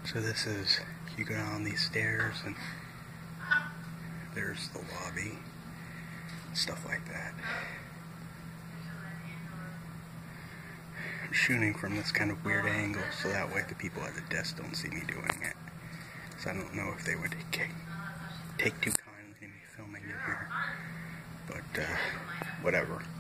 So this is, you go down these stairs and there's the lobby, stuff like that. I'm shooting from this kind of weird angle so that way the people at the desk don't see me doing it. So I don't know if they would take too kindly to me filming it here, but whatever.